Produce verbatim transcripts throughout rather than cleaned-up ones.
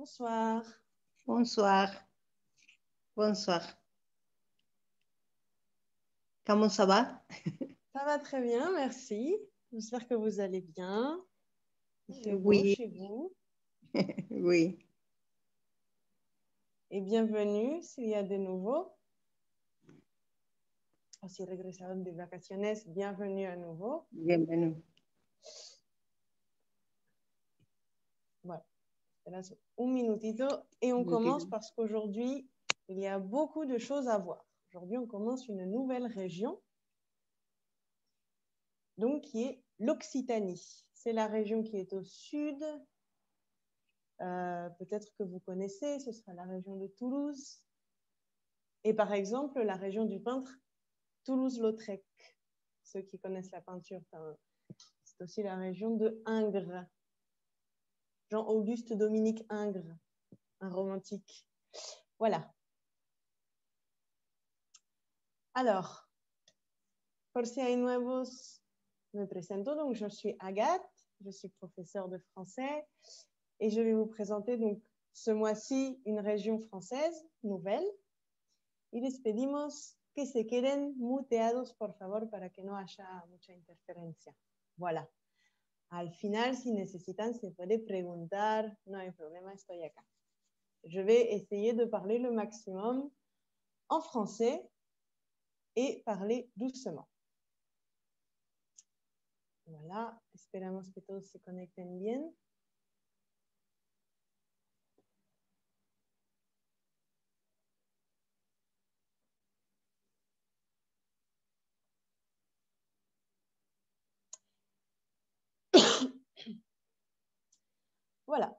Bonsoir. Bonsoir. Bonsoir. Comment ça va? Ça va très bien, merci. J'espère que vous allez bien. Il fait beau Oui, chez vous. oui. Et bienvenue s'il y a de nouveaux. O si regresaron de vacaciones, bienvenue à nouveau. Bienvenue. Voilà. Esperas un minutito et on commence parce qu'aujourd'hui, il y a beaucoup de choses à voir. Aujourd'hui, on commence une nouvelle région, donc qui est l'Occitanie. C'est la région qui est au sud. Euh, peut-être que vous connaissez, ce sera la région de Toulouse. Et par exemple, la région du peintre Toulouse-Lautrec. Ceux qui connaissent la peinture, c'est aussi la région de Ingres. Jean-Auguste Dominique Ingres, un romantique. Voilà. Alors, por si hay nuevos, me presento. Donc, je suis Agathe, je suis professeure de français et je vais vous présenter donc ce mois-ci une région française nouvelle. Y les pedimos que se queden muteados, por favor, para que no haya mucha interferencia. Voilà. Al final, si necesitan, se puede preguntar. No hay problema, estoy acá. Je vais essayer de parler le maximum en français et parler doucement. Voilà. Esperamos que todos se conecten bien. Voilà.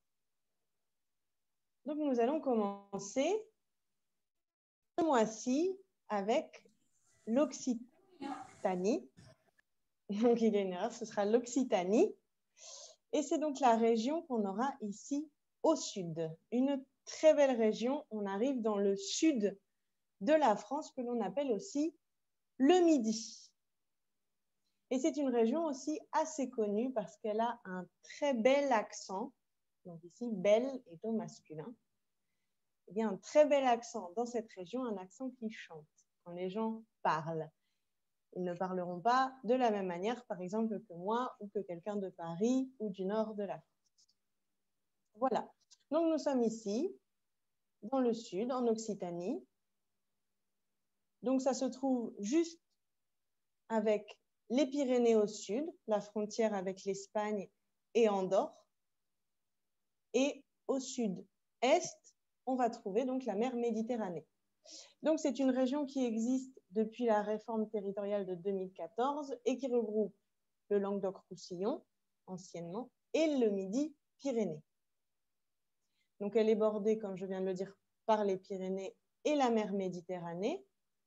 Donc, nous allons commencer ce mois-ci avec l'Occitanie. Donc, il y a une erreur, ce sera l'Occitanie. Et c'est donc la région qu'on aura ici au sud. Une très belle région. On arrive dans le sud de la France que l'on appelle aussi le Midi. Et c'est une région aussi assez connue parce qu'elle a un très bel accent. Donc ici, belle est au masculin. Il y a un très bel accent dans cette région, un accent qui chante quand les gens parlent. Ils ne parleront pas de la même manière, par exemple, que moi ou que quelqu'un de Paris ou du nord de la France. Voilà. Donc, nous sommes ici, dans le sud, en Occitanie. Donc, ça se trouve juste avec les Pyrénées au sud, la frontière avec l'Espagne et Andorre. Et au sud-est, on va trouver donc la mer Méditerranée. Donc, c'est une région qui existe depuis la réforme territoriale de deux mille quatorze et qui regroupe le Languedoc-Roussillon, anciennement, et le Midi-Pyrénées. Donc, elle est bordée, comme je viens de le dire, par les Pyrénées et la mer Méditerranée.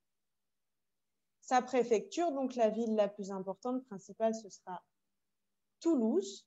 Sa préfecture, donc la ville la plus importante, principale, ce sera Toulouse.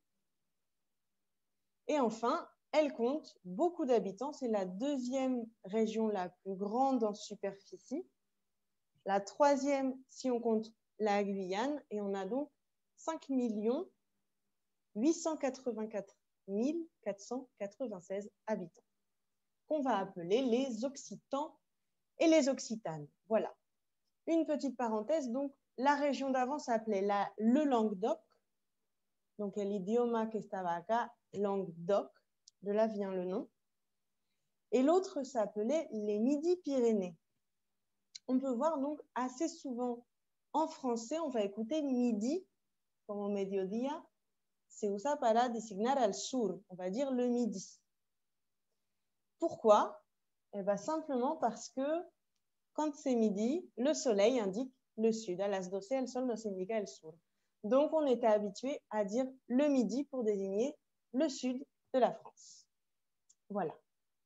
Et enfin, elle compte beaucoup d'habitants. C'est la deuxième région la plus grande en superficie. La troisième, si on compte la Guyane. Et on a donc cinq millions huit cent quatre-vingt-quatre mille quatre cent quatre-vingt-seize habitants, qu'on va appeler les Occitans et les Occitanes. Voilà. Une petite parenthèse, donc, la région d'avant s'appelait la, le Languedoc. Donc, el idioma que estaba acá, Languedoc, de là vient le nom. Et l'autre s'appelait les Midi-Pyrénées. On peut voir donc assez souvent en français, on va écouter midi, como mediodía, se usa para designar al sur, on va dire le midi. Pourquoi? Eh bien, simplement parce que quand c'est midi, le soleil indique le sud. A las doce, el sol nos indica el sur. Donc, on était habitué à dire le midi pour désigner le sud de la France. Voilà.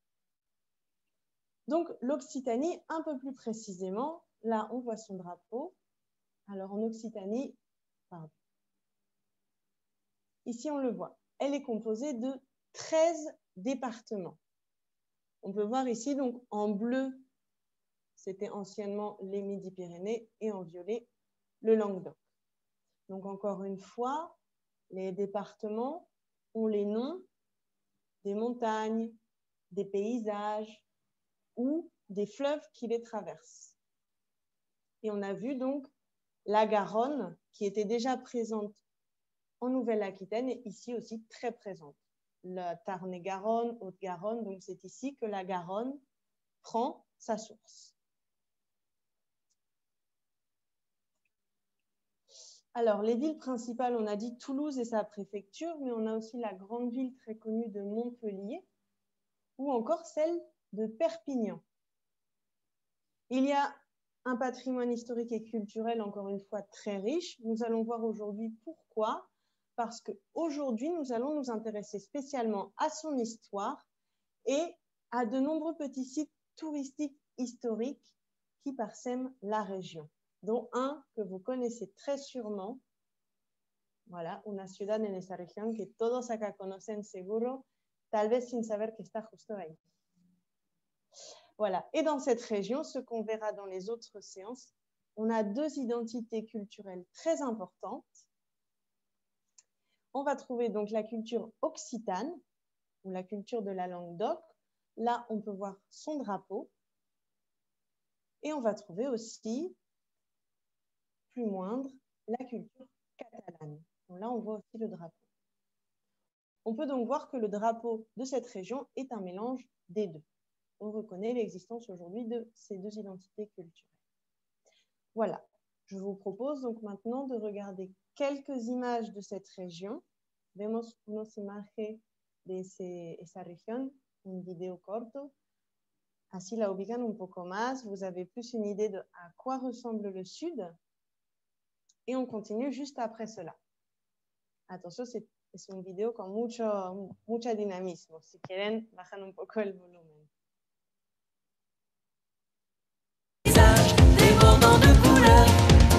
Donc, l'Occitanie, un peu plus précisément, là, on voit son drapeau. Alors, en Occitanie, pardon. Ici, on le voit. Elle est composée de treize départements. On peut voir ici, donc, en bleu, c'était anciennement les Midi-Pyrénées, et en violet, le Languedoc. Donc, encore une fois, les départements ont les noms des montagnes, des paysages ou des fleuves qui les traversent. Et on a vu donc la Garonne qui était déjà présente en Nouvelle-Aquitaine et ici aussi très présente. La Tarn-et-Garonne, Haute-Garonne, donc c'est ici que la Garonne prend sa source. Alors, les villes principales, on a dit Toulouse et sa préfecture, mais on a aussi la grande ville très connue de Montpellier ou encore celle de Perpignan. Il y a un patrimoine historique et culturel, encore une fois, très riche. Nous allons voir aujourd'hui pourquoi. Parce qu'aujourd'hui, nous allons nous intéresser spécialement à son histoire et à de nombreux petits sites touristiques historiques qui parsèment la région, dont un que vous connaissez très sûrement. Voilà, una ciudad en esa región que todos acá conocen seguro, tal vez sin saber que está justo ahí. Voilà, et dans cette région, ce qu'on verra dans les autres séances, on a deux identités culturelles très importantes. On va trouver donc la culture occitane, ou la culture de la langue d'oc. Là, on peut voir son drapeau. Et on va trouver aussi, plus moindre, la culture catalane. Donc là, on voit aussi le drapeau. On peut donc voir que le drapeau de cette région est un mélange des deux. On reconnaît l'existence aujourd'hui de ces deux identités culturelles. Voilà, je vous propose donc maintenant de regarder quelques images de cette région. Vemos unas imágenes de ese, esa región, un vidéo corto. Así la ubican un poco más. Vous avez plus une idée de à quoi ressemble le sud. Et on continue juste après cela. Attention, c'est un vidéo con mucho, mucho dinamismo. Si quieren, bajan un poco el volumen. Débordant de couleurs.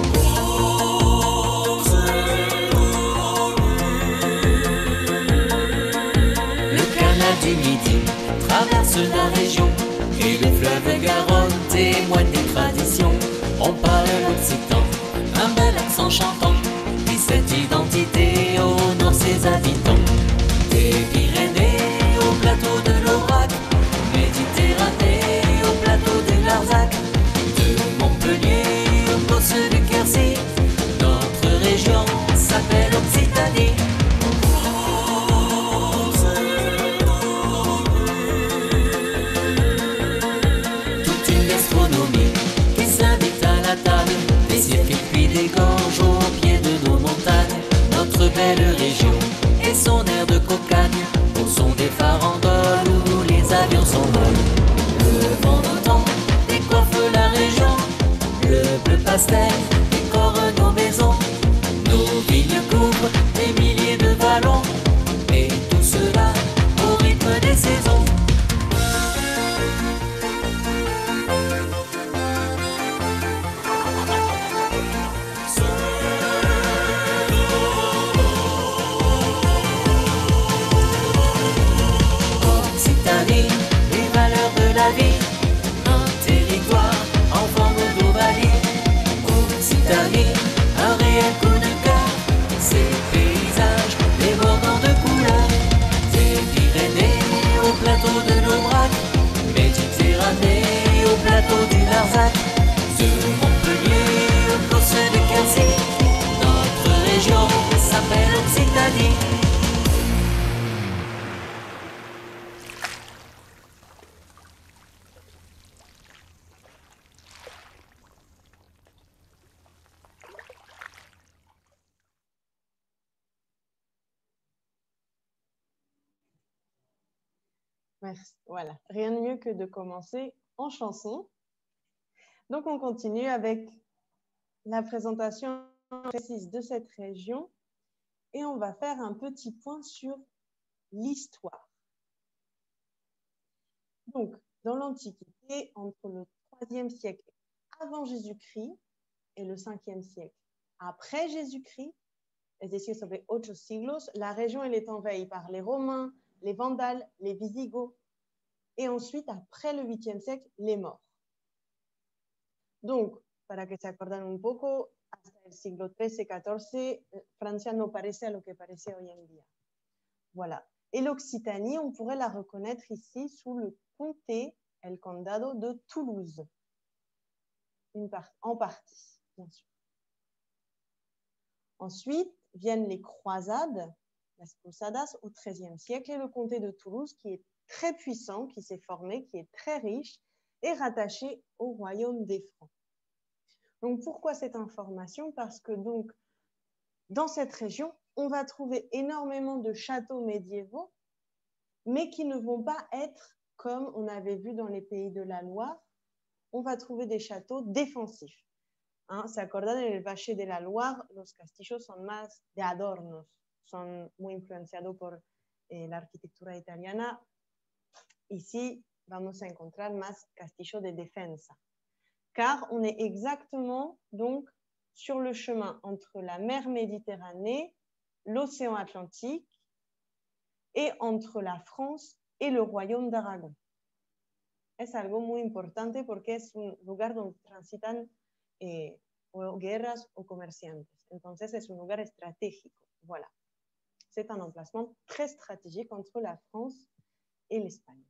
Le canal du Midi traverse la région et le fleuve Garonne témoigne des traditions. On parle l'occitan, un bel accent chantant, et cette identité honore ses habitants. Des Pyrénées au plateau de l'Aubrac, Méditerranée au plateau de Larzac, de Montpellier aux bosses du Quercy, notre région s'appelle Occitanie. Toute une gastronomie qui s'invite à la table, des cirques et puis des gorges au pied de nos montagnes. Notre belle région et son air de cocagne, au son des farandoles où les avions s'envolent. Le vent d'automne décoiffe la région, le bleu pastel décore nos maisons. Nos vignes couvrent des milliers de vallons, et tout cela au rythme des saisons. Occitanie, les valeurs de la vie, un territoire en forme d'ovalie. Occitanie, un réel coup de cœur, ces paysages débordant de couleurs. Des Pyrénées au plateau de l'Aubrac, Méditerranée au plateau du Larzac, de Montpellier aux bosses du Quercy, notre région s'appelle Occitanie. Merci. Voilà, rien de mieux que de commencer en chanson. Donc, on continue avec la présentation précise de cette région et on va faire un petit point sur l'histoire. Donc, dans l'Antiquité, entre le troisième siècle avant Jésus-Christ et le cinquième siècle après Jésus-Christ, es decir, sobre ocho siglos, la région elle est envahie par les Romains, les Vandales, les Visigoths, et ensuite, après le huitième siècle, les Maures. Donc, para que se acordan un poco, hasta el siglo trece catorce, Francia no parece a lo que parece hoy en día. Voilà. Et l'Occitanie, on pourrait la reconnaître ici sous le comté, el condado de Toulouse, une part, en partie, bien sûr. Ensuite viennent les croisades, las cruzadas, au treizième siècle, et le comté de Toulouse, qui est très puissant, qui s'est formé, qui est très riche, est rattaché au royaume des Francs. Donc, pourquoi cette information? Parce que donc, dans cette région, on va trouver énormément de châteaux médiévaux, mais qui ne vont pas être comme on avait vu dans les pays de la Loire. On va trouver des châteaux défensifs. Hein, ¿se acuerdan? En el Valle de la Loire, los castillos son más de adornos, son muy influenciados por eh, la arquitectura italiana. Ici, vamos a encontrar más castillos de defensa. Car on est exactement donc sur le chemin entre la mer Méditerranée, l'océan Atlantique et entre la France et le royaume d'Aragon. Es algo muy importante porque es un lugar donde transitan eh, o guerras o comerciantes. Entonces es un lugar estratégico. Voilà. C'est un emplacement très stratégique entre la France et l'Espagne.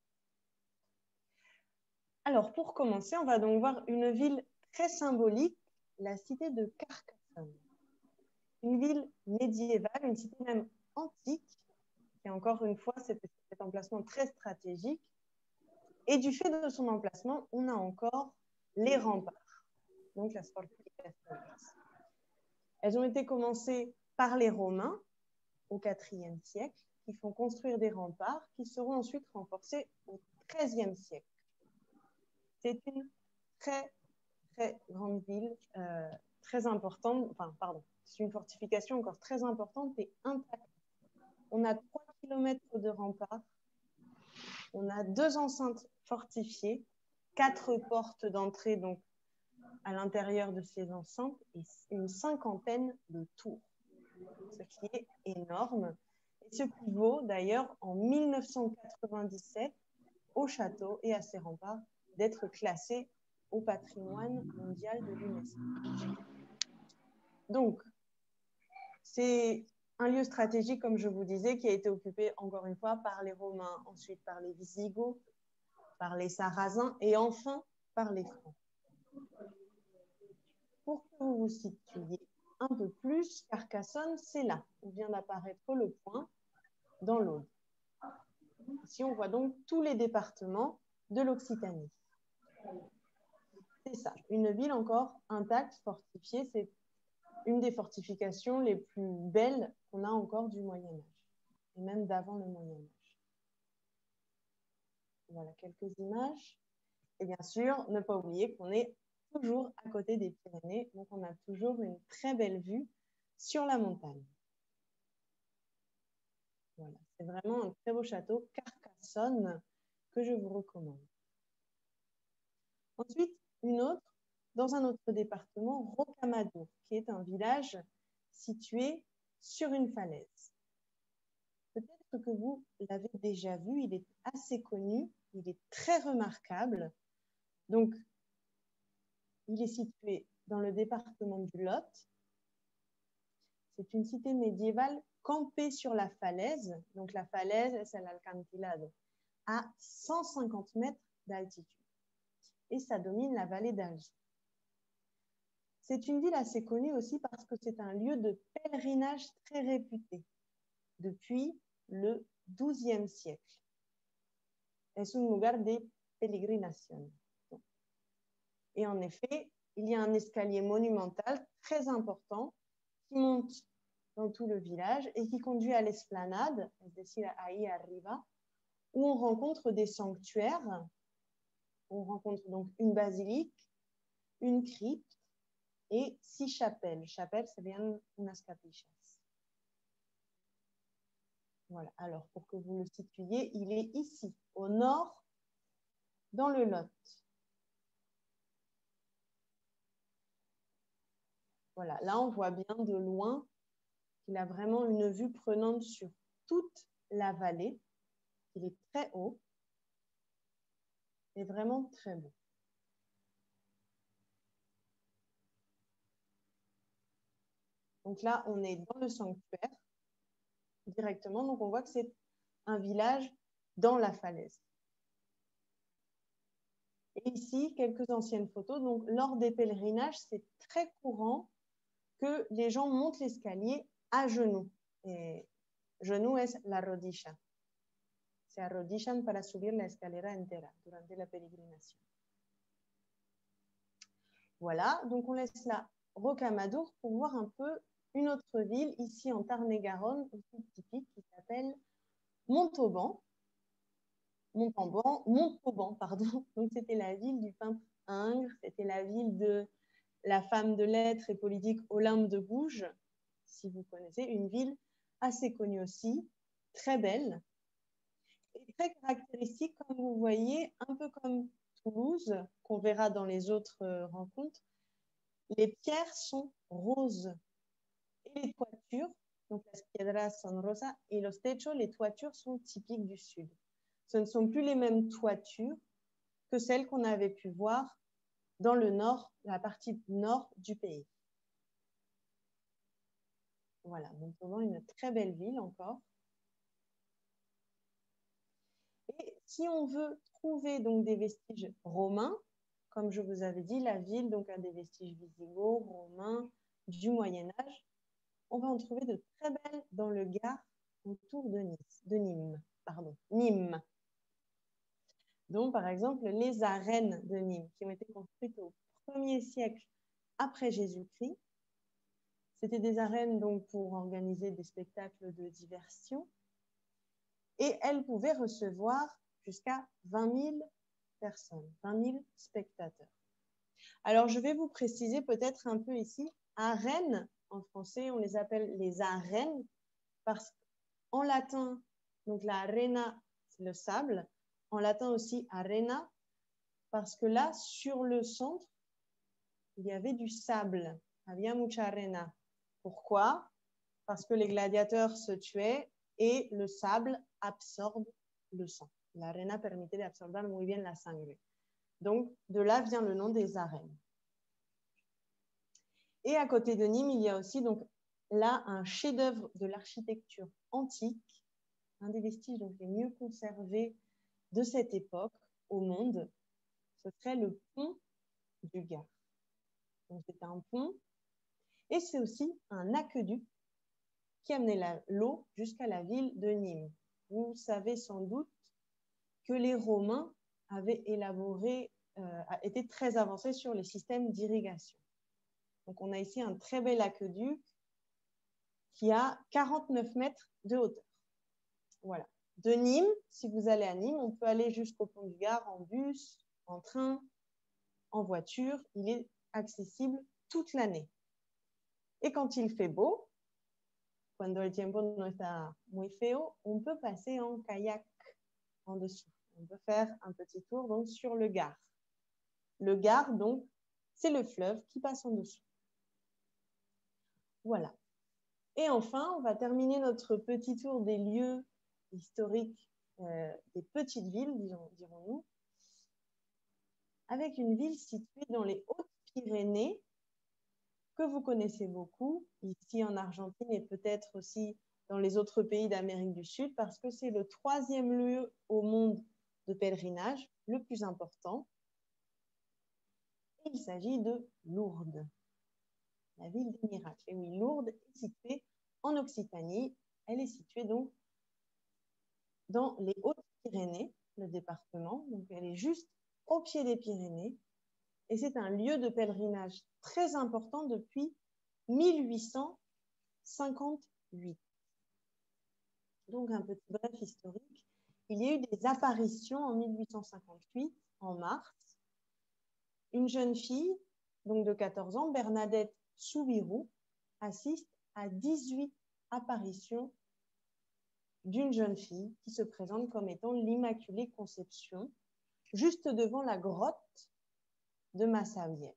Alors, pour commencer, on va donc voir une ville très symbolique, la cité de Carcassonne. Une ville médiévale, une cité même antique, et encore une fois, c'est cet emplacement très stratégique. Et du fait de son emplacement, on a encore les remparts, donc las fortificaciones. Elles ont été commencées par les Romains au quatrième siècle, qui font construire des remparts qui seront ensuite renforcés au treizième siècle. C'est une très, très grande ville, euh, très importante, enfin, pardon, c'est une fortification encore très importante et intacte. On a trois kilomètres de remparts, on a deux enceintes fortifiées, quatre portes d'entrée donc à l'intérieur de ces enceintes et une cinquantaine de tours, ce qui est énorme. Et ce qui vaut d'ailleurs en mille neuf cent quatre-vingt-dix-sept au château et à ses remparts d'être classé au patrimoine mondial de l'UNESCO. Donc, c'est un lieu stratégique, comme je vous disais, qui a été occupé encore une fois par les Romains, ensuite par les Visigoths, par les Sarrasins et enfin par les Francs. Pour que vous vous situiez un peu plus, Carcassonne, c'est là où vient d'apparaître le point dans l'Aude. Ici, on voit donc tous les départements de l'Occitanie. C'est ça, une ville encore intacte, fortifiée. C'est une des fortifications les plus belles qu'on a encore du Moyen-Âge, et même d'avant le Moyen-Âge. Voilà quelques images. Et bien sûr, ne pas oublier qu'on est toujours à côté des Pyrénées, donc on a toujours une très belle vue sur la montagne. Voilà, c'est vraiment un très beau château, Carcassonne, que je vous recommande. Ensuite, une autre, dans un autre département, Rocamadour, qui est un village situé sur une falaise. Peut-être que vous l'avez déjà vu, il est assez connu, il est très remarquable. Donc, il est situé dans le département du Lot. C'est une cité médiévale campée sur la falaise. Donc, la falaise, c'est l'Alcantilado, à cent cinquante mètres d'altitude. Et ça domine la vallée d'Alger. C'est une ville assez connue aussi parce que c'est un lieu de pèlerinage très réputé depuis le douzième siècle. Es un lugar de peregrinación. Et en effet, il y a un escalier monumental très important qui monte dans tout le village et qui conduit à l'esplanade, es decir, ahí arriba, où on rencontre des sanctuaires. On rencontre donc une basilique, une crypte et six chapelles. Chapelles, c'est bien unas capillas. Voilà. Alors, pour que vous le situiez, il est ici, au nord, dans le Lot. Voilà. Là, on voit bien de loin qu'il a vraiment une vue prenante sur toute la vallée. Il est très haut et vraiment très beau. Donc là, on est dans le sanctuaire directement. Donc, on voit que c'est un village dans la falaise. Et ici, quelques anciennes photos. Donc, lors des pèlerinages, c'est très courant que les gens montent l'escalier à genoux. Et genoux es la rodilla. Se arrodillan para subir la escalera entera durante la peregrinación. Voilà, donc on laisse là Rocamadour pour voir un peu une autre ville ici en Tarn-et-Garonne, aussi typique, qui s'appelle Montauban. Montauban, Montauban, pardon. Donc c'était la ville du peintre Ingres, c'était la ville de la femme de lettres et politique Olympe de Gouges, si vous connaissez, une ville assez connue aussi, très belle et très caractéristique, comme vous voyez, un peu comme Toulouse, qu'on verra dans les autres rencontres. Les pierres sont roses et les toitures, donc las piedras son rosas, et los techos, les toitures sont typiques du sud. Ce ne sont plus les mêmes toitures que celles qu'on avait pu voir dans le nord, la partie nord du pays. Voilà, donc vraiment une très belle ville encore. Et si on veut trouver donc des vestiges romains, comme je vous avais dit, la ville donc a des vestiges visigoths, romains, du Moyen-Âge, on va en trouver de très belles dans le Gard autour de Nice, de Nîmes, pardon, Nîmes. Donc, par exemple, les arènes de Nîmes, qui ont été construites au premier siècle après Jésus-Christ. C'était des arènes donc, pour organiser des spectacles de diversion. Et elles pouvaient recevoir jusqu'à vingt mille personnes, vingt mille spectateurs. Alors, je vais vous préciser peut-être un peu ici, arènes, en français, on les appelle les arènes, parce qu'en latin, donc la arena, c'est le sable, en latin aussi arena, parce que là, sur le centre, il y avait du sable, había mucha arena. Pourquoi? Parce que les gladiateurs se tuaient et le sable absorbe le sang. La arena permettait d'absorber muy bien la sangre. Donc, de là vient le nom des arènes. Et à côté de Nîmes, il y a aussi donc, là un chef-d'œuvre de l'architecture antique, un des vestiges donc, les mieux conservés de cette époque au monde, ce serait le pont du Gard. Donc, c'est un pont et c'est aussi un aqueduc qui amenait l'eau jusqu'à la ville de Nîmes. Vous savez sans doute que les Romains avaient élaboré, euh, étaient très avancés sur les systèmes d'irrigation. Donc, on a ici un très bel aqueduc qui a quarante-neuf mètres de hauteur. Voilà. De Nîmes, si vous allez à Nîmes, on peut aller jusqu'au pont du Gard en bus, en train, en voiture. Il est accessible toute l'année. Et quand il fait beau, cuando el tiempo no está muy feo, on peut passer en kayak en dessous. On peut faire un petit tour donc, sur le Gard. Le Gard, donc, c'est le fleuve qui passe en dessous. Voilà. Et enfin, on va terminer notre petit tour des lieux historiques euh, des petites villes, dirons-nous, avec une ville située dans les Hautes-Pyrénées, que vous connaissez beaucoup, ici en Argentine et peut-être aussi dans les autres pays d'Amérique du Sud, parce que c'est le troisième lieu au monde de pèlerinage, le plus important. Il s'agit de Lourdes, la ville des miracles. Et oui, Lourdes est située en Occitanie. Elle est située donc dans les Hautes-Pyrénées, le département. Donc, elle est juste au pied des Pyrénées. Et c'est un lieu de pèlerinage très important depuis mille huit cent cinquante-huit. Donc, un petit bref historique. Il y a eu des apparitions en mille huit cent cinquante-huit, en mars. Une jeune fille, donc de quatorze ans, Bernadette Soubirous, assiste à dix-huit apparitions d'une jeune fille qui se présente comme étant l'Immaculée Conception, juste devant la grotte de Massabielle.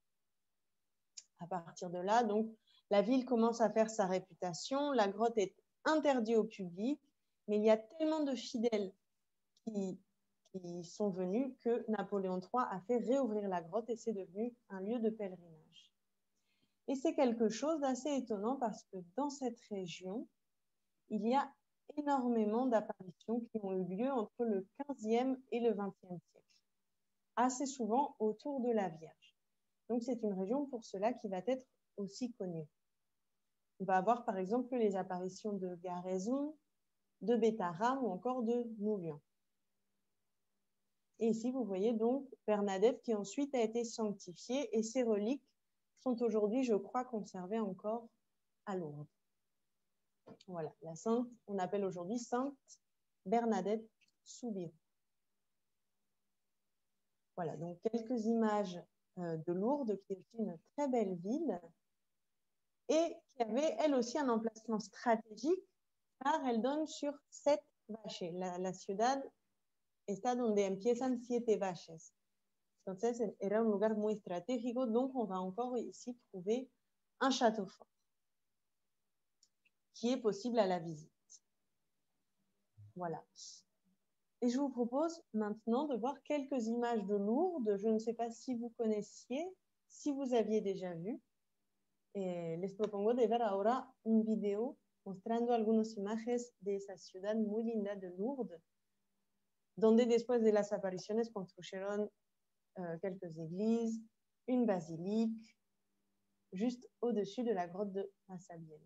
À partir de là, donc, la ville commence à faire sa réputation. La grotte est interdite au public, mais il y a tellement de fidèles qui, qui sont venus que Napoléon trois a fait réouvrir la grotte et c'est devenu un lieu de pèlerinage. Et c'est quelque chose d'assez étonnant parce que dans cette région, il y a énormément d'apparitions qui ont eu lieu entre le quinzième et le vingtième siècle, assez souvent autour de la Vierge. Donc, c'est une région pour cela qui va être aussi connue. On va avoir par exemple les apparitions de Garaison, de Bétaram ou encore de Noulian. Et ici, vous voyez donc Bernadette qui ensuite a été sanctifiée et ses reliques sont aujourd'hui, je crois, conservées encore à Lourdes. Voilà, la sainte, on appelle aujourd'hui Sainte Bernadette Soubirous. Voilà, donc quelques images euh, de Lourdes, qui est aussi une très belle ville et qui avait, elle aussi, un emplacement stratégique car elle donne sur sept vaches. La, la ciudad está donde empiezan siete vaches. Entonces, era un lugar muy estratégico, donc on va encore ici trouver un château fort qui est possible à la visite. Voilà. Et je vous propose maintenant de voir quelques images de Lourdes. Je ne sais pas si vous connaissiez, si vous aviez déjà vu. Eh, les propongo de ver ahora un video mostrando algunas imágenes de esa ciudad muy linda de Lourdes, donde después de las apariciones construyeron euh, quelques églises, une basilique, juste au-dessus de la grotte de Massabielle.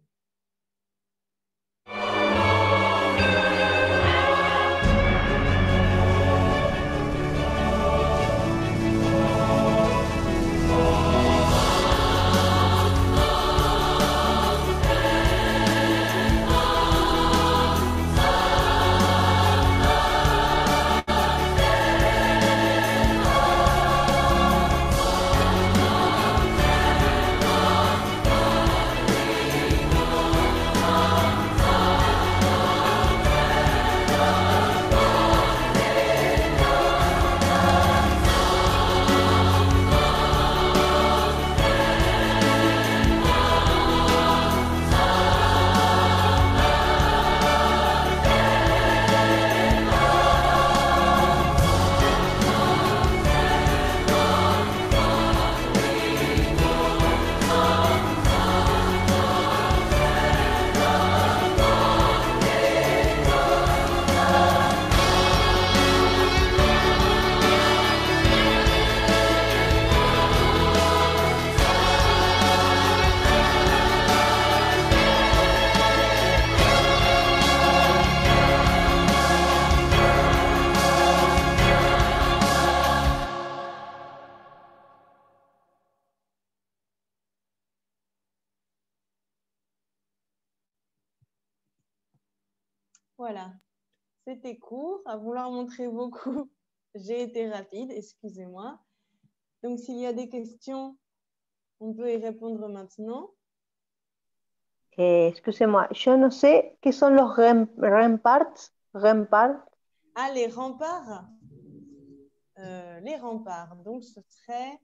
Voilà, c'était court. À vouloir montrer beaucoup, j'ai été rapide, excusez-moi. Donc, s'il y a des questions, on peut y répondre maintenant. Eh, excusez-moi, yo no sé qué son los rem- remparts. Remparts. Ah, les remparts. Euh, les remparts. Donc, ce serait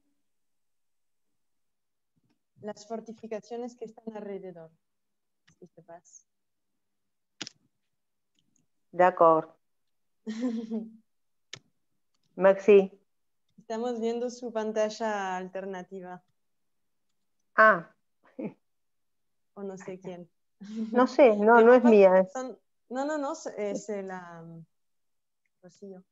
las fortificaciones que están alrededor. ¿Qué se pasa? D'accord. Merci. Estamos viendo su pantalla alternativa. Ah, O no sé quién. no sé, no, Les no es remparts mía. son- Non, non, non, c'est c'est la... Rosillo.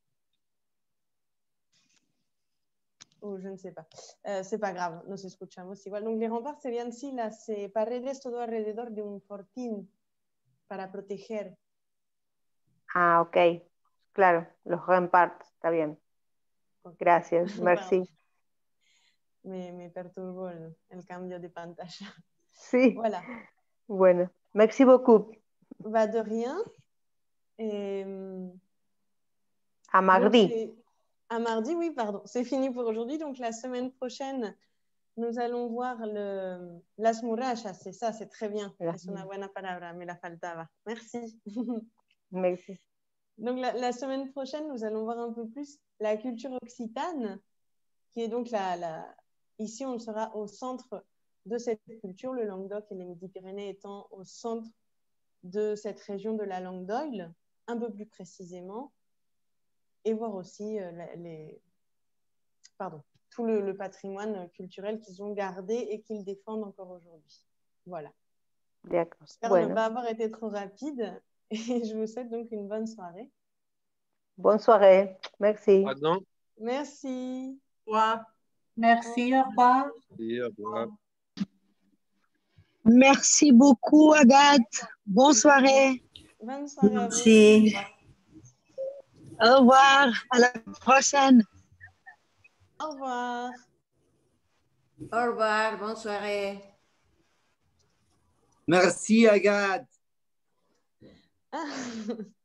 Ou je ne sais pas. Euh, c'est pas grave, nos escuchamos igual. Donc, les remparts serían sí las eh, paredes todo alrededor de un fortín para proteger. Ah, ok. Claro, los remparts, está bien. Gracias, merci. me, me perturbó el, el cambio de pantalla. Sí. Voilà. Bueno, merci beaucoup. Va de rien. Et, À mardi. donc, à mardi, oui, pardon. C'est fini pour aujourd'hui. Donc, la semaine prochaine, nous allons voir le, las murallas. C'est ça, c'est très bien. Las Es una buena palabra, me la faltaba. Merci. Merci. Donc, la, la semaine prochaine, nous allons voir un peu plus la culture occitane, qui est donc la, la... Ici, on sera au centre de cette culture, le Languedoc et les Midi-Pyrénées étant au centre de cette région de la langue d'Oil, un peu plus précisément, et voir aussi euh, les... Pardon, tout le, le patrimoine culturel qu'ils ont gardé et qu'ils défendent encore aujourd'hui. Voilà. D'accord. J'espère Bueno. ne pas avoir été trop rapide. Et je vous souhaite donc une bonne soirée. Bonne soirée. Merci. Pardon? Merci. Au revoir. Merci, au revoir. Oui, au revoir. Merci beaucoup, Agathe. Bonne soirée. Bonne soirée à vous. Merci. Au revoir. À la prochaine. Au revoir. Au revoir, bonne soirée. Merci, Agathe. Ah.